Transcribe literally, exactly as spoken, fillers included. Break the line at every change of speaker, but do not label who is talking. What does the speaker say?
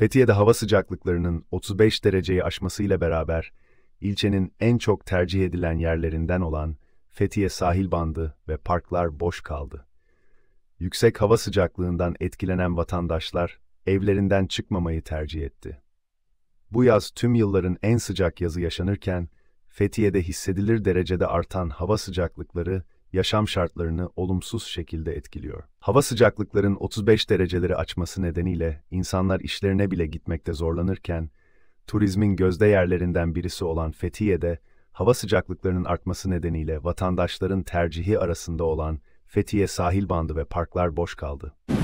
Fethiye'de hava sıcaklıklarının otuz beş dereceyi aşmasıyla beraber, ilçenin en çok tercih edilen yerlerinden olan Fethiye sahil bandı ve parklar boş kaldı. Yüksek hava sıcaklığından etkilenen vatandaşlar evlerinden çıkmamayı tercih etti. Bu yaz tüm yılların en sıcak yazı yaşanırken, Fethiye'de hissedilir derecede artan hava sıcaklıkları yaşam şartlarını olumsuz şekilde etkiliyor. Hava sıcaklıkların otuz beş dereceleri aşması nedeniyle insanlar işlerine bile gitmekte zorlanırken, turizmin gözde yerlerinden birisi olan Fethiye'de hava sıcaklıklarının artması nedeniyle vatandaşların tercihi arasında olan Fethiye sahil bandı ve parklar boş kaldı.